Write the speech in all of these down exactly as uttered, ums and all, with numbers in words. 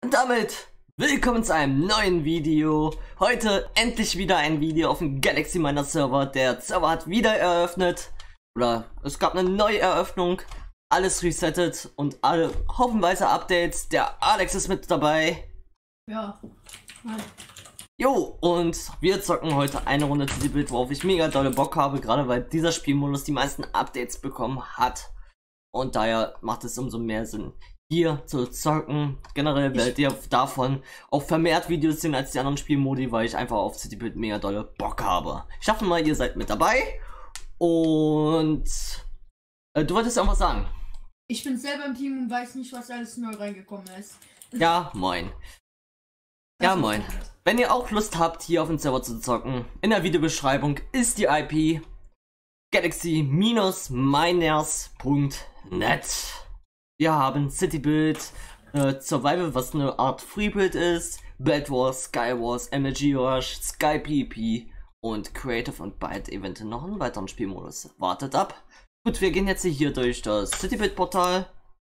Und damit willkommen zu einem neuen Video. Heute endlich wieder ein Video auf dem Galaxy Miner Server. Der Server hat wieder eröffnet. Oder es gab eine Neueröffnung. Alles resettet und alle haufenweise Updates. Der Alex ist mit dabei. Ja. Hi. Jo, und wir zocken heute eine Runde Citybuild, worauf ich mega dolle Bock habe. Gerade weil dieser Spielmodus die meisten Updates bekommen hat. Und daher macht es umso mehr Sinn, hier zu zocken. Generell werdet ihr davon auch vermehrt Videos sehen als die anderen Spielmodi, weil ich einfach auf Citybuild mega dolle Bock habe. Ich hoffe mal, ihr seid mit dabei. Und äh, du wolltest irgendwas sagen? Ich bin selber im Team und weiß nicht, was alles neu reingekommen ist. Ja, moin. Das Ja, ist moin. gut. Wenn ihr auch Lust habt, hier auf dem Server zu zocken, in der Videobeschreibung ist die I P galaxy miners punkt net. Wir haben Citybuild, äh, Survival, was eine Art Freebuild ist, Bed Wars, Sky Wars, M L G Rush, Sky PvP und Creative und bald eventuell noch einen weiteren Spielmodus. Wartet ab. Gut, wir gehen jetzt hier durch das Citybuild Portal.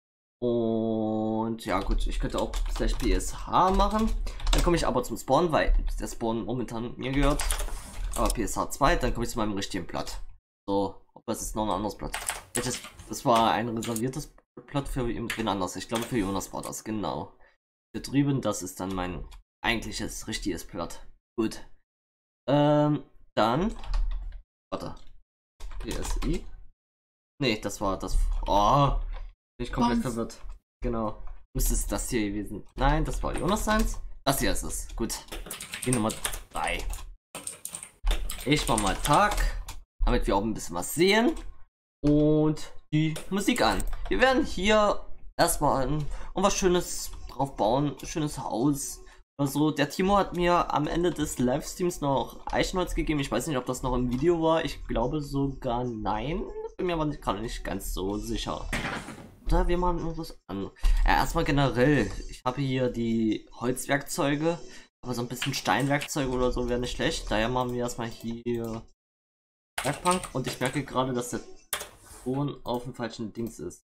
Und ja gut, ich könnte auch slash P S H machen. Dann komme ich aber zum Spawn, weil der Spawn momentan mir gehört. Aber P S H zwei, dann komme ich zu meinem richtigen Blatt. So, ob das ist noch ein anderes Blatt. Welches, das war ein reserviertes Blatt für wen anders. Ich glaube für Jonas war das, genau. Hier drüben, das ist dann mein eigentliches, richtiges Blatt. Gut. Ähm, dann. Warte. P S I. Nee, das war das. Oh. Bin ich komplett Bombs. verwirrt. Genau. Müsste es das hier gewesen. Nein, das war Jonas seins. Das hier ist es. Gut. Die Nummer drei. Ich mach mal Tag. Damit wir auch ein bisschen was sehen. Und die Musik an. Wir werden hier erstmal ein, und was Schönes drauf bauen. Schönes Haus. Also, der Timo hat mir am Ende des Livestreams noch Eichenholz gegeben. Ich weiß nicht, ob das noch im Video war. Ich glaube sogar nein. Bin mir aber nicht, gerade nicht ganz so sicher. Oder wir machen irgendwas an. Ja, erstmal generell. Ich habe hier die Holzwerkzeuge. Aber so ein bisschen Steinwerkzeuge oder so wäre nicht schlecht. Daher machen wir erstmal hier Werkbank. Und ich merke gerade, dass der Ton auf dem falschen Dings ist.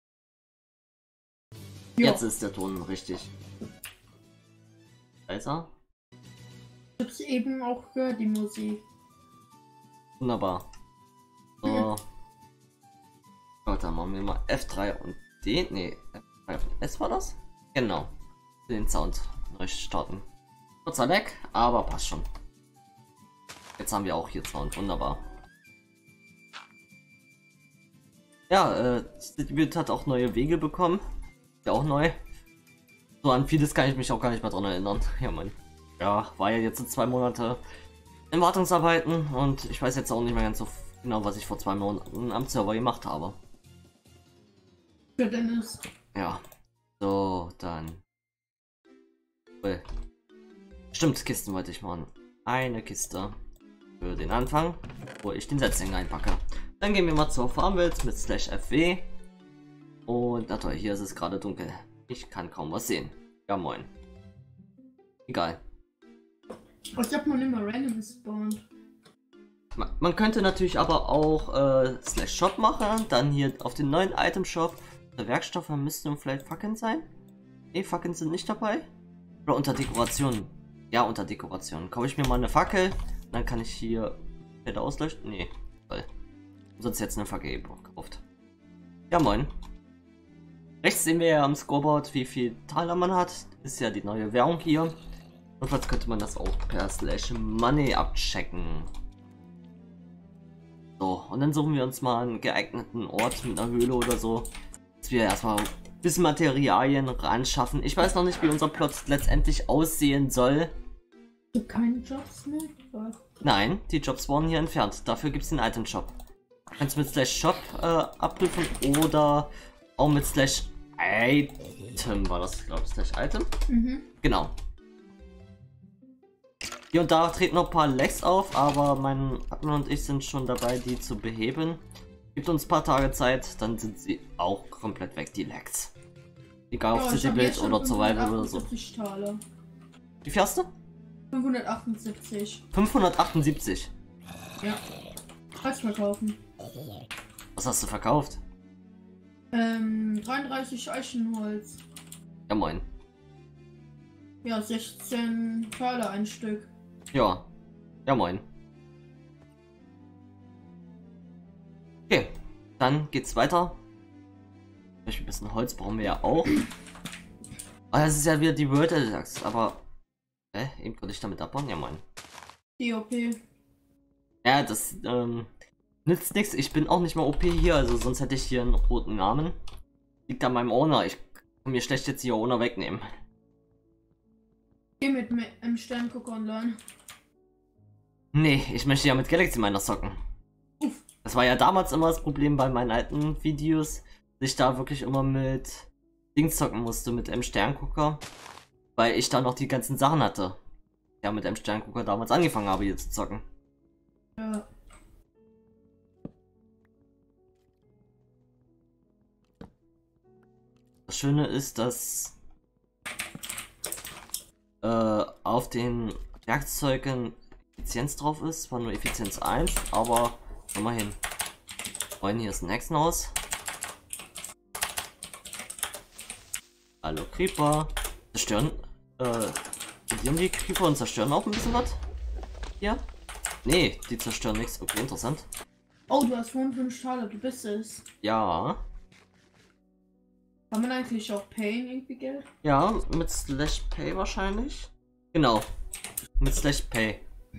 Jo. Jetzt ist der Ton richtig. Da ist er. Ich hab's eben auch gehört, die Musik. Wunderbar. So. Gut, dann machen wir mal F drei und D. Ne, F drei und S war das? Genau. Den Sound neu starten. Kurzer Lag, aber passt schon. Jetzt haben wir auch hier Sound. Wunderbar. Ja, äh, Citybuild hat auch neue Wege bekommen. Ja, auch neu. So an vieles kann ich mich auch gar nicht mehr dran erinnern. Ja, Mann. Ja, war ja jetzt zwei Monate in Wartungsarbeiten und ich weiß jetzt auch nicht mehr ganz so genau, was ich vor zwei Monaten am Server gemacht habe. Für Dennis. Ja. So, dann. Cool. Stimmt, Kisten wollte ich machen. Eine Kiste für den Anfang, wo ich den Setzling einpacke. Dann gehen wir mal zur Farmwelt mit slash F W. Und na toll, hier ist es gerade dunkel. Ich kann kaum was sehen. Ja, moin. Egal. Ich hab mal immer random gespawnt. Man, man könnte natürlich aber auch äh, slash Shop machen. Dann hier auf den neuen Item Shop. Der Werkstoffe müssten vielleicht Fackeln sein. Ne, Fackeln sind nicht dabei. Oder unter Dekoration. Ja, unter Dekoration. Kaufe ich mir mal eine Fackel. Dann kann ich hier Felder ausleuchten. Nee, toll. Sonst jetzt eine Fackel gekauft. Ja, moin. Rechts sehen wir ja am Scoreboard, wie viel Taler man hat. Ist ja die neue Währung hier. Und vielleicht könnte man das auch per Slash Money abchecken. So, und dann suchen wir uns mal einen geeigneten Ort mit einer Höhle oder so. Dass wir erstmal ein bisschen Materialien ran schaffen. Ich weiß noch nicht, wie unser Plot letztendlich aussehen soll. Du keine Jobs mehr? Was? Nein, die Jobs wurden hier entfernt. Dafür gibt es den Item Shop. Kannst du mit Slash Shop äh, abprüfen oder auch mit Slash Item war das, glaube ich, Slash Item. Mhm. Genau. Hier und da treten noch ein paar Lags auf, aber mein Admin und ich sind schon dabei, die zu beheben. Gibt uns ein paar Tage Zeit, dann sind sie auch komplett weg, die Lags. Egal ob Ja, ich hab Citybuild jetzt schon oder Survival oder so. fünfhundertachtundsiebzig Taler. Wie viel hast du? fünfhundertachtundsiebzig. fünfhundertachtundsiebzig. Ja. Kannst verkaufen. Was hast du verkauft? Ähm, dreiunddreißig Eichenholz. Ja, moin. Ja, sechzehn Perle ein Stück. Ja. Ja, moin. Okay, dann geht's weiter. Ein bisschen Holz brauchen wir ja auch. Ah, das ist ja wieder die World Attacks, aber... Hä? Äh, eben konnte ich damit abbauen? Ja, moin. Die O P. Ja, das ähm, nützt nichts. Ich bin auch nicht mal O P hier, also sonst hätte ich hier einen roten Namen. Liegt an meinem Owner. Ich kann mir schlecht jetzt hier Owner wegnehmen. Geh mit einem Sterngucker online. Nee, ich möchte ja mit Galaxy Miner zocken. Uff. Das war ja damals immer das Problem bei meinen alten Videos, dass ich da wirklich immer mit Dings zocken musste, mit einem Sterngucker. Weil ich da noch die ganzen Sachen hatte. Ja, mit einem Sterngucker damals angefangen habe hier zu zocken. Ja. Das Schöne ist, dass äh, auf den Werkzeugen Effizienz drauf ist, zwar nur Effizienz eins, aber schau mal hin. Moin, hier ist ein Hexenhaus. Hallo Creeper. Zerstören, äh, die Creeper und zerstören auch ein bisschen was? Ja? Nee, die zerstören nichts. Okay, interessant. Oh, du hast fünf Taler, du bist es. Ja. Kann man eigentlich auch payen irgendwie Geld? Ja, mit Slash Pay wahrscheinlich. Genau. Mit Slash Pay.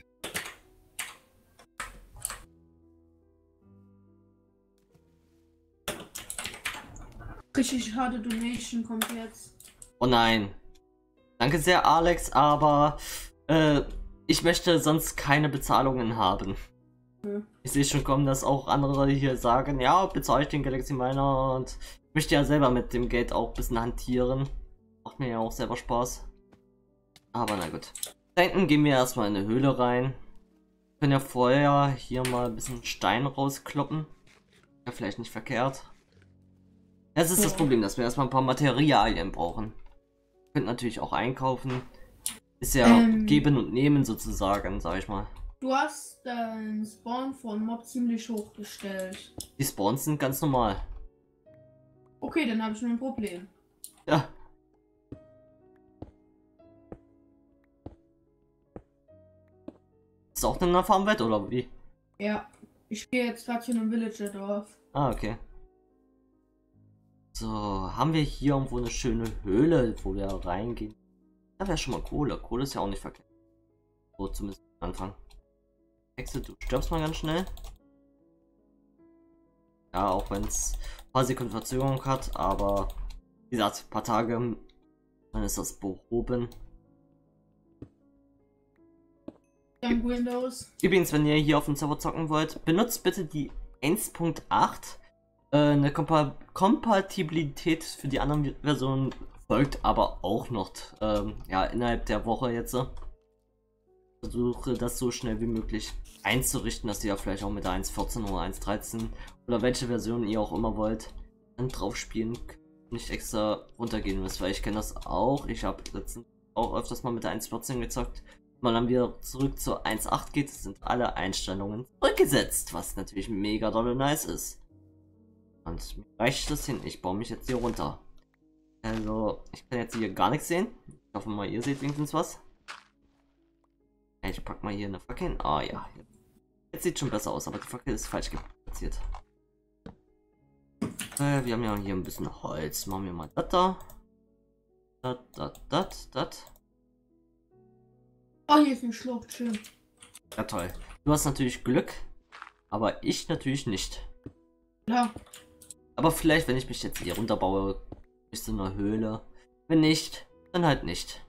Richtig harte Donation kommt jetzt. Oh nein. Danke sehr, Alex, aber äh, ich möchte sonst keine Bezahlungen haben. Hm. Ich sehe schon kommen, dass auch andere hier sagen, ja, bezahle ich den Galaxy Miner und ich möchte ja selber mit dem Geld auch ein bisschen hantieren. Macht mir ja auch selber Spaß. Aber na gut. Da hinten gehen wir erstmal in eine Höhle rein. Wir können ja vorher hier mal ein bisschen Stein rauskloppen. Ja, vielleicht nicht verkehrt. Das ist das Problem, dass wir erstmal ein paar Materialien brauchen. Wir könnten natürlich auch einkaufen. Ist ja Ähm. geben und nehmen sozusagen, sag ich mal. Du hast deinen Spawn von Mob ziemlich hochgestellt. Die Spawns sind ganz normal. Okay, dann habe ich nur ein Problem. Ja. Ist auch eine Farmwelt oder wie? Ja, ich gehe jetzt gerade hier in einem Villager-Dorf. Ah, okay. So, haben wir hier irgendwo eine schöne Höhle, wo wir reingehen? Da wäre schon mal Kohle. Kohle ist ja auch nicht verkehrt. So, zumindest am Anfang. Exit, du stirbst mal ganz schnell. Ja, auch wenn es ein paar Sekunden Verzögerung hat, aber wie gesagt, ein paar Tage, dann ist das behoben. Dank Windows. Übrigens, wenn ihr hier auf dem Server zocken wollt, benutzt bitte die eins Punkt acht. Äh, eine Kompa Kompatibilität für die anderen Versionen folgt aber auch noch ähm, ja, innerhalb der Woche jetzt. Versuche das so schnell wie möglich einzurichten, dass ihr ja vielleicht auch mit der eins Punkt vierzehn oder eins Punkt dreizehn oder welche Version ihr auch immer wollt, dann drauf spielen, nicht extra runtergehen müsst, weil ich kenne das auch. Ich habe letztens auch öfters mal mit der eins Punkt vierzehn gezockt. Wenn man dann wieder zurück zur eins Punkt acht geht, sind alle Einstellungen zurückgesetzt, was natürlich mega dolle nice ist. Und mir reicht das hin. Ich baue mich jetzt hier runter. Also, ich kann jetzt hier gar nichts sehen. Ich hoffe mal, ihr seht wenigstens was. Ich pack mal hier eine Fackel hin. Ah ja. Jetzt sieht schon besser aus, aber die Fackel ist falsch platziert. Äh, wir haben ja hier ein bisschen Holz. Machen wir mal das da. Das, das, das, das. Oh, hier ist eine Schlucht, schön. Ja, toll. Du hast natürlich Glück, aber ich natürlich nicht. Ja. Aber vielleicht, wenn ich mich jetzt hier runterbaue, ist in einer Höhle. Wenn nicht, dann halt nicht.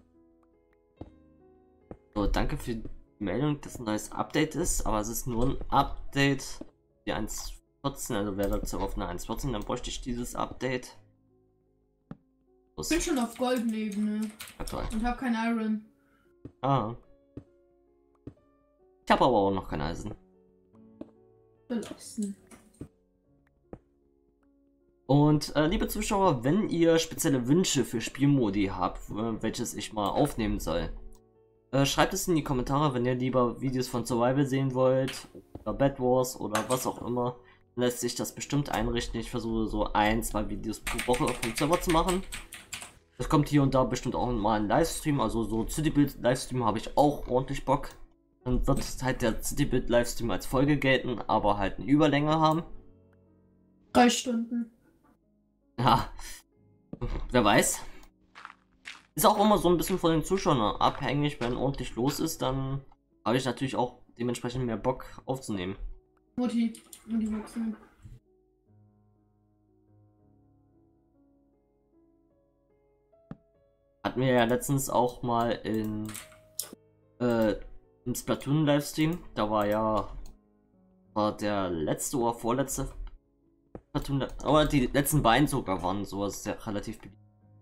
So, danke für die Meldung, dass ein neues Update ist, aber es ist nur ein Update die eins Punkt vierzehn, also wäre dazu auf eine eins Punkt vierzehn, dann bräuchte ich dieses Update. Ich bin schon auf goldene Ebene. Ja, toll. Und habe kein Iron. Ah. Ich habe aber auch noch kein Eisen. Belassen. Und äh, liebe Zuschauer, wenn ihr spezielle Wünsche für Spielmodi habt, äh, welches ich mal aufnehmen soll, äh, schreibt es in die Kommentare, wenn ihr lieber Videos von Survival sehen wollt, oder Bed Wars oder was auch immer, dann lässt sich das bestimmt einrichten. Ich versuche so ein, zwei Videos pro Woche auf dem Server zu machen. Das kommt hier und da bestimmt auch mal ein Livestream, also so Citybuild Livestream habe ich auch ordentlich Bock. Dann wird halt der Citybuild Livestream als Folge gelten, aber halt eine Überlänge haben. Drei Stunden. Ja, wer weiß. Ist auch immer so ein bisschen von den Zuschauern abhängig, wenn ordentlich los ist, dann habe ich natürlich auch dementsprechend mehr Bock aufzunehmen. Mutti, Mutti wechseln. Hatten wir ja letztens auch mal in äh, im Splatoon Livestream. Da war ja war der letzte oder vorletzte Splatoon, oder die letzten beiden sogar waren sowas sehr relativ beliebt.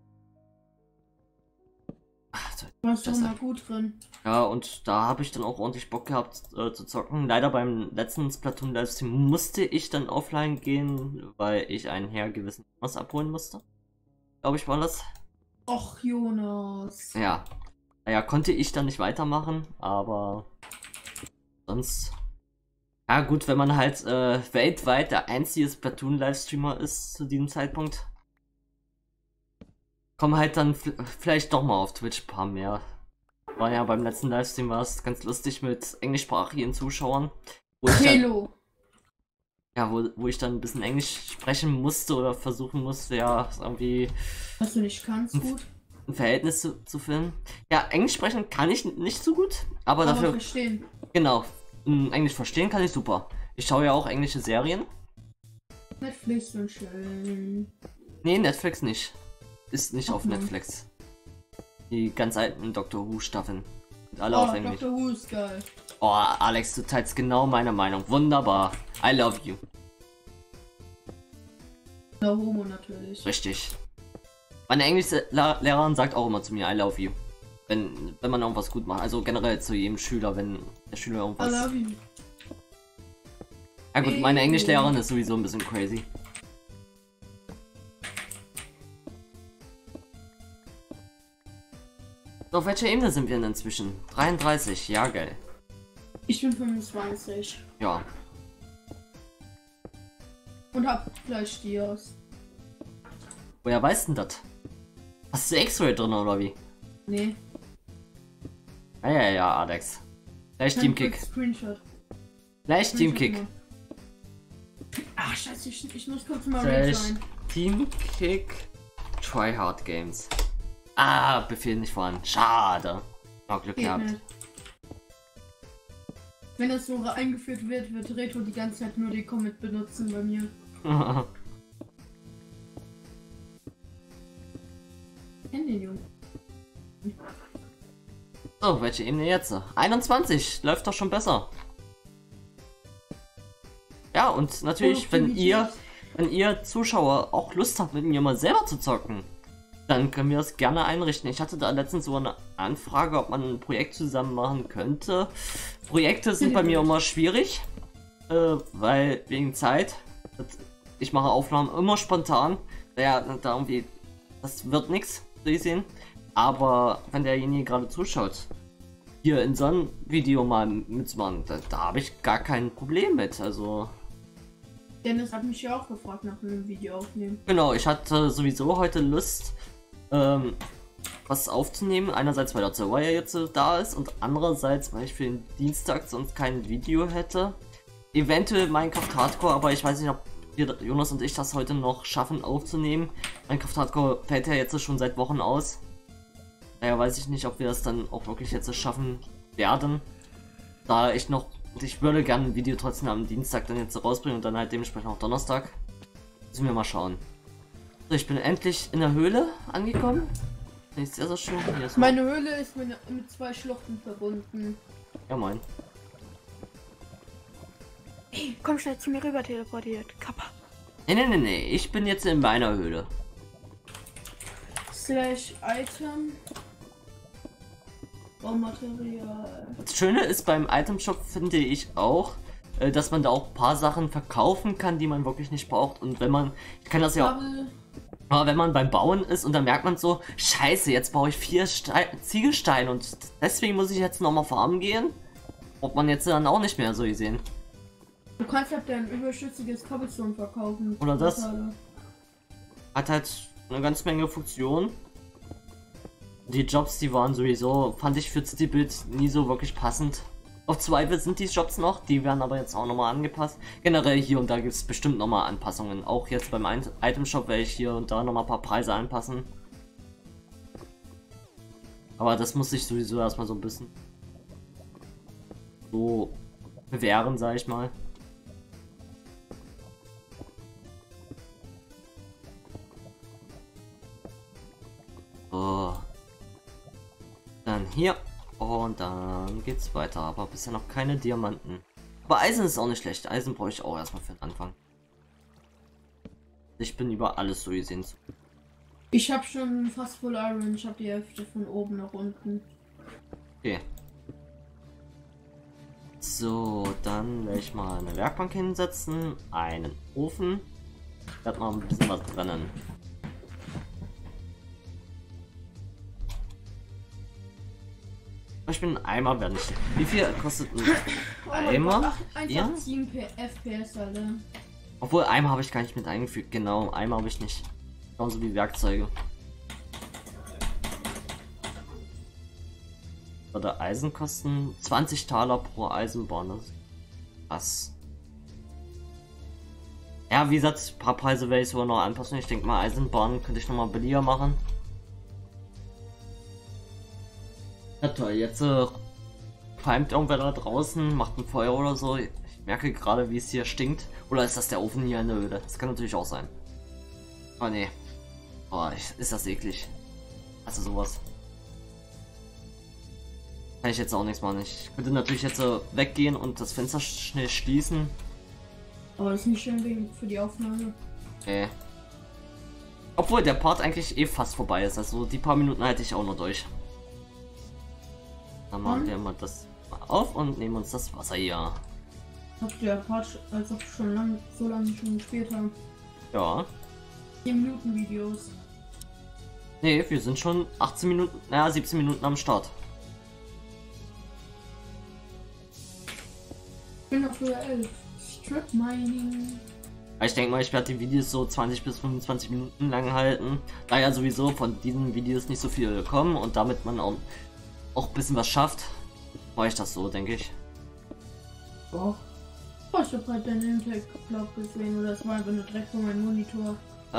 Du warst doch mal gut drin. Ja, und da habe ich dann auch ordentlich Bock gehabt äh, zu zocken. Leider beim letzten Splatoon Livestream musste ich dann offline gehen, weil ich einen Herr gewissen was abholen musste. Glaube ich war das. Och, Jonas. Ja. Naja, konnte ich dann nicht weitermachen, aber sonst. Ja gut, wenn man halt äh, weltweit der einzige Splatoon-Livestreamer ist zu diesem Zeitpunkt, kommen halt dann vielleicht doch mal auf Twitch ein paar mehr. War ja beim letzten Livestream war es ganz lustig mit englischsprachigen Zuschauern. Wo ich dann, ja, wo, wo ich dann ein bisschen Englisch sprechen musste oder versuchen musste, ja, irgendwie. Was du nicht kannst, ein, gut. Ein Verhältnis zu, zu finden. Ja, Englisch sprechen kann ich nicht so gut, aber, aber dafür. Verstehen. Genau. Englisch verstehen kann ich super. Ich schaue ja auch englische Serien. Netflix und schön. Nee, Netflix nicht. Ist nicht Ach, auf Mann. Netflix. Die ganz alten Doctor Who Staffeln. Sind alle Oh, auf Englisch. Doctor Who ist geil. Oh, Alex, du teilst genau meine Meinung. Wunderbar. I love you. Na, Homo natürlich. Richtig. Meine Englischlehrerin sagt auch immer zu mir I love you. Wenn, wenn man irgendwas gut macht. Also generell zu jedem Schüler, wenn der Schüler irgendwas. I love you. Ja gut, meine Englischlehrerin ist sowieso ein bisschen crazy. So, auf welcher Ebene sind wir denn inzwischen? dreiunddreißig, ja geil. Ich bin fünfundzwanzig. Ja. Und hab gleich Dias. Woher weißt denn das? Hast du X-Ray drin oder wie? Nee. Ja, ja, ja, Alex. Gleich Teamkick. Screenshot. Gleich Teamkick. Ach scheiße, ich, ich muss kurz mal Gleich rein. Teamkick. Tryhard Games. Ah, Befehl nicht vorhanden. Schade. Noch Glück Geht gehabt. nicht. Wenn das so eingeführt wird, wird Reto die ganze Zeit nur die Comet benutzen bei mir. Kenn den Jungen. So, welche Ebene jetzt? einundzwanzig. Läuft doch schon besser. Ja, und natürlich, Oh, wenn ihr, wenn ihr Zuschauer auch Lust habt, mit mir mal selber zu zocken, dann können wir das gerne einrichten. Ich hatte da letztens so eine Anfrage, ob man ein Projekt zusammen machen könnte. Projekte sind bei mir immer schwierig, äh, weil wegen Zeit. Ich mache Aufnahmen immer spontan. Ja, da irgendwie, das wird nichts, so ich sehen. Aber wenn derjenige gerade zuschaut, hier in so einem Video mal mitzumachen, da, da habe ich gar kein Problem mit. Also. Dennis hat mich ja auch gefragt nach einem Video aufnehmen. Genau, ich hatte sowieso heute Lust, ähm, was aufzunehmen. Einerseits, weil der Server ja jetzt da ist und andererseits, weil ich für den Dienstag sonst kein Video hätte. Eventuell Minecraft Hardcore, aber ich weiß nicht, ob wir, Jonas und ich das heute noch schaffen aufzunehmen. Minecraft Hardcore fällt ja jetzt schon seit Wochen aus. Daher weiß ich nicht, ob wir das dann auch wirklich jetzt schaffen werden. Da ich noch, ich würde gerne ein Video trotzdem am Dienstag dann jetzt rausbringen und dann halt dementsprechend auch Donnerstag. Müssen wir mal schauen. So, ich bin endlich in der Höhle angekommen. Ist sehr, sehr schön. Hier ist Meine Höhle ist mit, mit zwei Schluchten verbunden. ja, moin. Hey, komm schnell zu mir rüber teleportiert. Kappa. Nee, nee, nee, nee. Ich bin jetzt in meiner Höhle. Slash Item. Baumaterial. Das Schöne ist beim Item Shop, finde ich auch, äh, dass man da auch ein paar Sachen verkaufen kann, die man wirklich nicht braucht. Und wenn man, ich kann das ja auch, aber wenn man beim Bauen ist und dann merkt man so, scheiße, jetzt brauche ich vier Ste Ziegelsteine und deswegen muss ich jetzt nochmal farmen gehen. Braucht man jetzt dann auch nicht mehr so gesehen. Du kannst halt dein überschüssiges Cobblestone verkaufen. Oder das. Hat halt eine ganze Menge Funktionen. Die Jobs, die waren sowieso, fand ich für Citybuild nie so wirklich passend. Auf Zweifel sind die Jobs noch, die werden aber jetzt auch nochmal angepasst. Generell hier und da gibt es bestimmt nochmal Anpassungen. Auch jetzt beim Item Shop werde ich hier und da nochmal ein paar Preise anpassen. Aber das muss ich sowieso erstmal so ein bisschen so bewähren, sag ich mal. So. Dann hier. Und dann geht's weiter. Aber bisher noch keine Diamanten. Aber Eisen ist auch nicht schlecht. Eisen brauche ich auch erstmal für den Anfang. Ich bin über alles so gesehen. Ich habe schon fast Full Iron. Ich habe die Hälfte von oben nach unten. Okay. So, dann werde ich mal eine Werkbank hinsetzen. Einen Ofen. Ich werde mal ein bisschen was brennen. Ich bin ein Eimer, werde ich. Wie viel kostet ein Oh Eimer? Einfach Ja? sieben F P S, Alter. Obwohl, Eimer habe ich gar nicht mit eingefügt. Genau, Eimer habe ich nicht. Genauso wie Werkzeuge. Oder Eisen kosten zwanzig Taler pro Eisenbahn. Das ist krass. Ja, wie gesagt, ein paar Preise werde ich sogar noch anpassen. Ich denke mal, Eisenbahn könnte ich noch mal billiger machen. Ja toll, jetzt äh, qualmt irgendwer da draußen, macht ein Feuer oder so. Ich merke gerade, wie es hier stinkt. Oder ist das der Ofen hier in der Höhle? Das kann natürlich auch sein. Oh nee. Oh, ich, ist das eklig. Also sowas. Kann ich jetzt auch nichts machen. Ich könnte natürlich jetzt äh, weggehen und das Fenster schnell schließen. Aber das ist nicht schön wegen für die Aufnahme. Okay. Obwohl der Part eigentlich eh fast vorbei ist. Also die paar Minuten halte ich auch noch durch. Dann machen wir mal das mal auf und nehmen uns das Wasser hier. Habt ihr Part, als ob schon lang, so lange schon gespielt haben? Ja. zehn Minuten Videos. Nee, wir sind schon achtzehn Minuten, naja, siebzehn Minuten am Start. Ich bin auf Höhe elf. Strip Mining. Ich denke mal, ich werde die Videos so zwanzig bis fünfundzwanzig Minuten lang halten. Da ja sowieso von diesen Videos nicht so viel kommen und damit man auch, auch ein bisschen was schafft, mache ich das so, denke ich. Doch. Oh, ich habe halt deinen Intake-Blog gesehen oder es war einfach nur direkt vor meinem Monitor.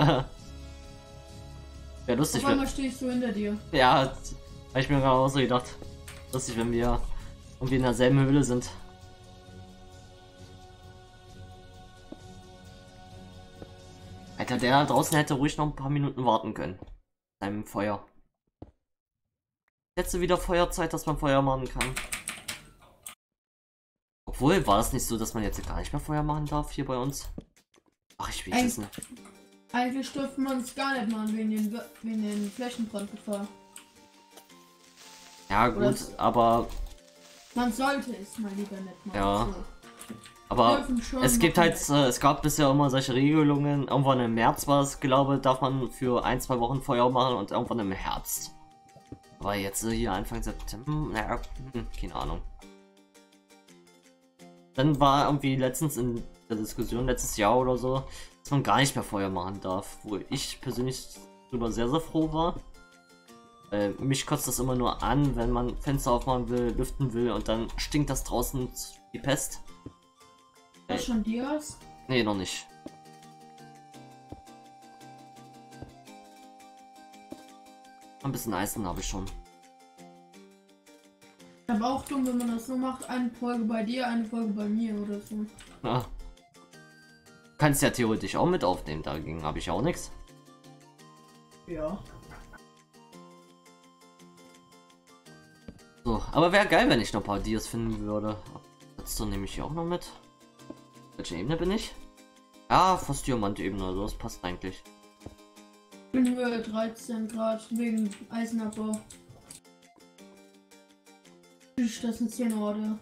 Wäre lustig, Auf einmal stehe ich so hinter dir. Ja, habe ich mir gerade auch so gedacht. Lustig, wenn wir irgendwie in derselben Höhle sind. Alter, der da draußen hätte ruhig noch ein paar Minuten warten können. Seinem Feuer. Jetzt wieder Feuerzeit, dass man Feuer machen kann. Obwohl, war es nicht so, dass man jetzt gar nicht mehr Feuer machen darf hier bei uns? Ach, ich weiß es nicht. Eigentlich dürfte man es gar nicht machen wegen den, wegen den Flächenbrandgefahr. Ja gut, aber... Man sollte es mal lieber nicht machen. Ja. So. Aber es gibt machen. halt, äh, es gab bisher immer solche Regelungen. Irgendwann im März war es, glaube ich, darf man für ein, zwei Wochen Feuer machen und irgendwann im Herbst. Aber jetzt äh, hier Anfang September, naja, hm, keine Ahnung. Dann war irgendwie letztens in der Diskussion, letztes Jahr oder so, dass man gar nicht mehr Feuer machen darf. Wo ich persönlich darüber sehr, sehr froh war. Äh, mich kotzt das immer nur an, wenn man Fenster aufmachen will, lüften will und dann stinkt das draußen wie Pest. Hast du schon Dias? Nee, noch nicht. Ein bisschen Eisen habe ich schon. Aber auch dumm, wenn man das so macht, eine Folge bei dir, eine Folge bei mir oder so. Ja. Kannst ja theoretisch auch mit aufnehmen, dagegen habe ich auch nichts. Ja. So, aber wäre geil, wenn ich noch ein paar Dias finden würde. Jetzt nehme ich hier auch noch mit. Welche Ebene bin ich? Ja, fast Diamant-Ebene, also das passt eigentlich. Ich bin Höhe dreizehn Grad wegen Eisenabbau. Das sind zehn Orte.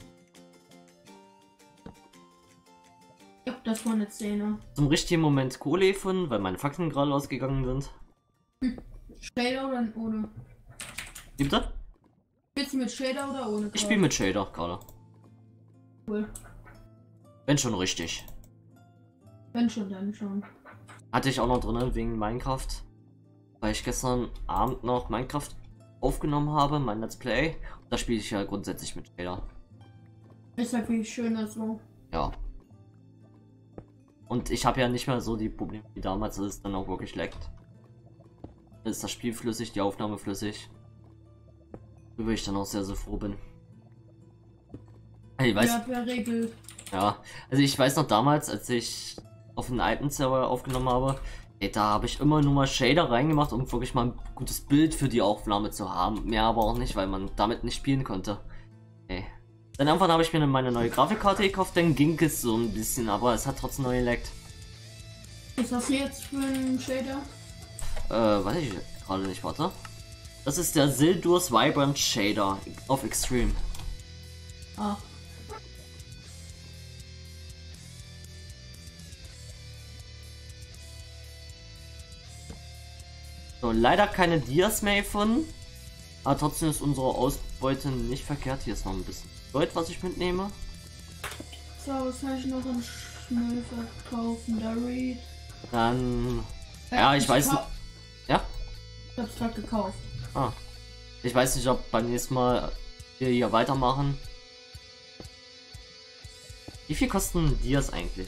Ja, das war eine Zehner. Zum richtigen Moment Kohle gefunden, weil meine Fackeln gerade ausgegangen sind. Hm. Shader oder ohne? Wie bitte? Spielst du mit Shader oder ohne? Ich spiele mit Shader gerade. Cool. Wenn schon richtig. Wenn schon, dann schon. Hatte ich auch noch drin wegen Minecraft. Weil ich gestern Abend noch Minecraft aufgenommen habe, mein Let's Play. Da spiele ich ja grundsätzlich mit Shader. Ist halt viel schöner so. Ja. Und ich habe ja nicht mehr so die Probleme wie damals, dass es dann auch wirklich leckt. Ist das Spiel flüssig, die Aufnahme flüssig. Worüber ich dann auch sehr, sehr froh bin. Ich weiß, Ja, per Regel. ja, also ich weiß noch damals, als ich auf einen alten Server aufgenommen habe, ey, da habe ich immer nur mal Shader reingemacht, um wirklich mal ein gutes Bild für die Aufnahme zu haben. Mehr aber auch nicht, weil man damit nicht spielen konnte. Ey. Dann irgendwann habe ich mir meine neue Grafikkarte gekauft, dann ging es so ein bisschen, aber es hat trotzdem neu geleckt. Was hast du jetzt für einen Shader? Äh, weiß ich gerade nicht, warte. Das ist der Sildurs Vibrant Shader auf Extreme. Ah. So, leider keine Dias mehr gefunden. Aber trotzdem ist unsere Ausbeute nicht verkehrt. Hier ist noch ein bisschen Gold, was ich mitnehme. So, was habe ich noch im Schnell verkaufen? Der Reed. Dann. Ja, ich weiß nicht. Ja? Ich hab's gerade gekauft. Ah. Ich weiß nicht, ob beim nächsten Mal wir hier weitermachen. Wie viel kosten Dias eigentlich?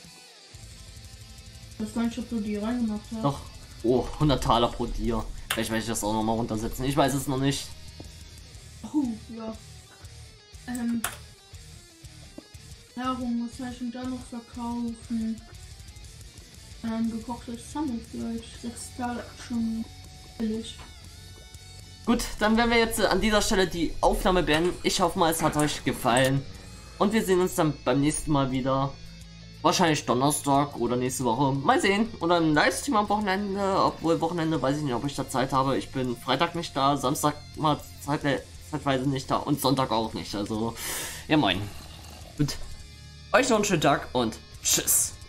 Ich weiß gar nicht, ob du die reingemacht hast. Doch. Oh, hundert Taler pro Dia. Vielleicht werde ich das auch nochmal runtersetzen. Ich weiß es noch nicht. Oh, ja. Ähm. Nahrung, was soll ich denn da noch verkaufen? Ähm, gekochtes Sammelfleisch. sechs Taler schon billig. Gut, dann werden wir jetzt äh, an dieser Stelle die Aufnahme beenden. Ich hoffe mal, es hat euch gefallen. Und wir sehen uns dann beim nächsten Mal wieder. Wahrscheinlich Donnerstag oder nächste Woche. Mal sehen. Oder ein Livestream am Wochenende. Obwohl Wochenende weiß ich nicht, ob ich da Zeit habe. Ich bin Freitag nicht da, Samstag mal zeit zeitweise nicht da und Sonntag auch nicht. Also, ja moin. Gut. Euch noch einen schönen Tag und tschüss.